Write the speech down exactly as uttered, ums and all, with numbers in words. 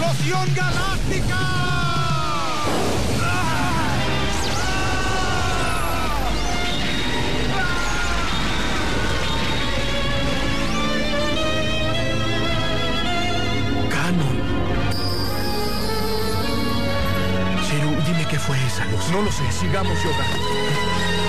¡Explosión galáctica! Canon. Cheru, dime qué fue esa luz. No lo sé, sigamos, Yoda.